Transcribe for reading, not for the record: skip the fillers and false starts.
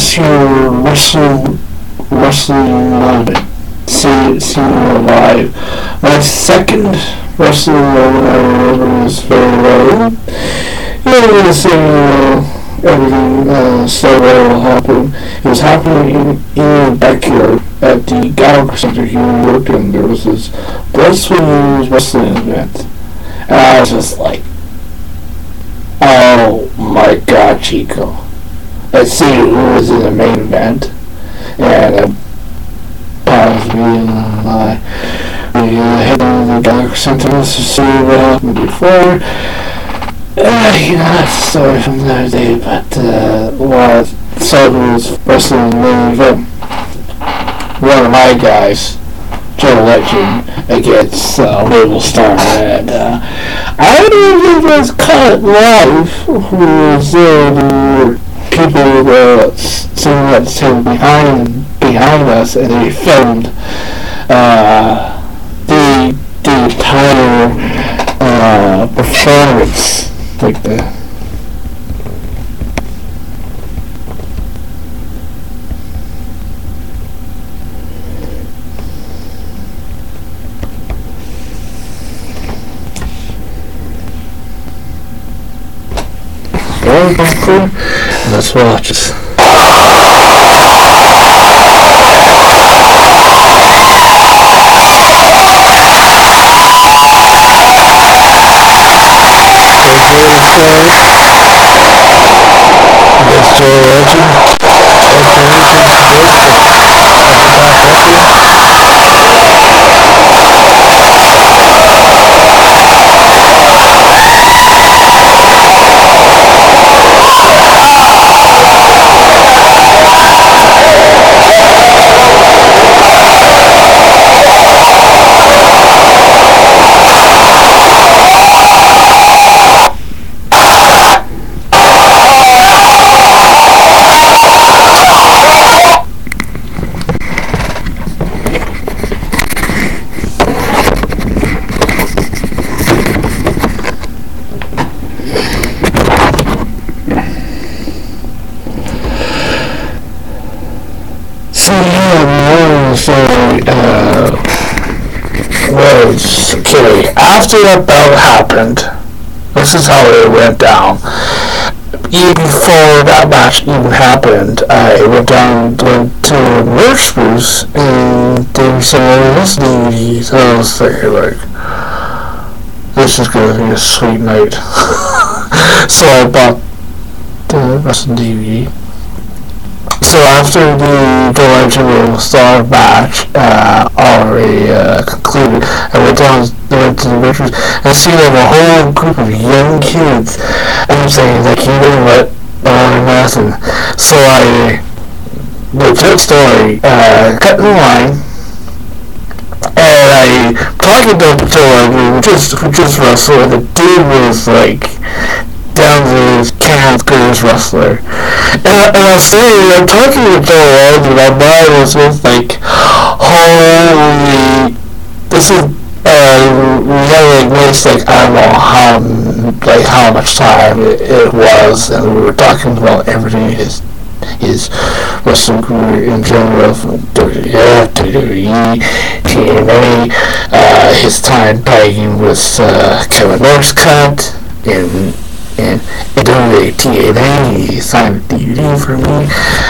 was your wrestling moment? Seeing it live. My second wrestling moment I remember was very well. You know, seeing everything so well happen. It was happening in the backyard at the Gallagher Center here in Yorkton. There was this Blood, Sweat and Tears wrestling event. And I was just like, oh my god, Chico. Let's see who was in the main event. And paused me and we headed to the Gallagher Center to see what happened before. You know, that's a story from the other day, but what Sullivan was wrestling in the main event. One of my guys, Joe Legend, against Mabel Star, and I don't think it was caught live. Who was there? There were people sitting at the table behind us, and they filmed the entire performance. Like that. Very cool. Let's watch this. Okay, after that bout happened, this is how it went down. Even before that match even happened, I went down to merch booth and they said, "Oh, this DVD." So I was thinking, like, this is gonna be a sweet night. So I bought the wrestling DVD. So after the Legend Star match already concluded, I went to the Richards and seen like a whole group of young kids. And I'm saying, like, you know what? Nothing. So I, legit story, cut in the line, and I talking to Legend, who just wrestled. The dude was like down to his can't greatest wrestler. And I was saying, I'm talking to Joe Legend, my mind was just like, holy, this is, we had like waste, like, I don't know how much time it was, and we were talking about everything, his wrestling career in general, from WWF, WWE, TNA, his time tagging with Kevin Northcutt, and WWE TNA, he signed a DVD for me.